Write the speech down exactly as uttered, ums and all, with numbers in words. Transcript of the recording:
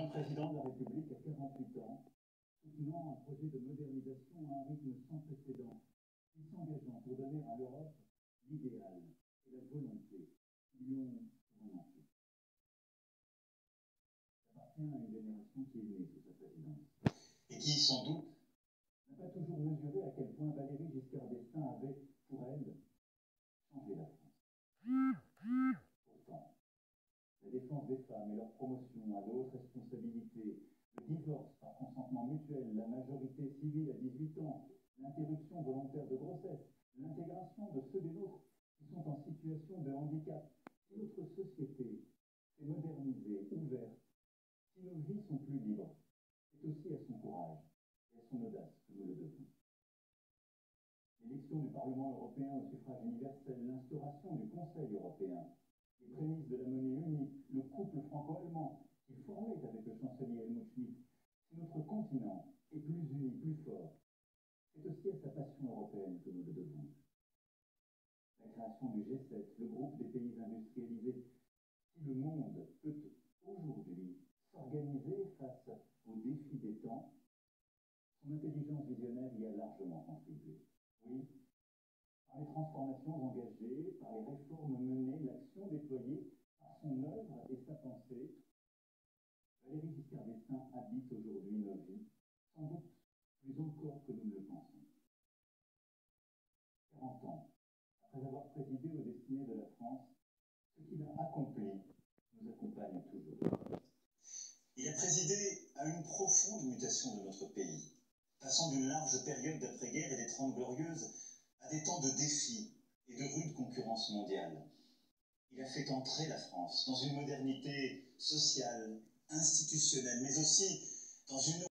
jeune président de la République à quarante-huit ans, soutenant un projet de modernisation à un rythme sans précédent, et s'engageant pour donner à l'Europe l'idéal et la volonté qui lui ont souvent manqué. J'appartiens à une génération qui est née sous sa présidence, et qui, sans doute, n'a pas toujours mesuré à quel point Valéry Giscard d'Estaing avait, pour elle, changé la France. Pourtant, la défense des femmes et leur promotion à de hautes responsabilités, le divorce par consentement mutuel, la majorité civile à dix-huit ans, l'interruption volontaire de grossesse, l'intégration de ceux des nôtres qui sont en situation de handicap, si notre société s'est modernisée, ouverte, si nos vies sont plus libres, c'est aussi à son courage et à son audace que nous le devons. L'élection du Parlement européen au suffrage universel, l'instauration du Conseil européen, les prémices de la monnaie unique, le couple franco-allemand qui formait avec le chancelier Helmut Schmidt, si notre continent est plus uni, plus fort, c'est aussi à sa passion européenne que nous le devons. La création du G sept, le groupe des pays industrialisés, si le monde peut aujourd'hui s'organiser face aux défis des temps, son intelligence visionnaire y a largement contribué. Oui, par les transformations engagées, par les réformes menées, l'action déployée, par son œuvre et sa pensée, Valéry Giscard d'Estaing habite aujourd'hui nos vies, sans doute plus encore que nous ne le pensons. quarante ans, après avoir présidé aux destinées de la France, ce qu'il a accompli nous accompagne toujours. Il a présidé à une profonde mutation de notre pays, passant d'une large période d'après-guerre et des Trente Glorieuses à des temps de défis et de rude concurrence mondiale. Il a fait entrer la France dans une modernité sociale, institutionnelle, mais aussi dans une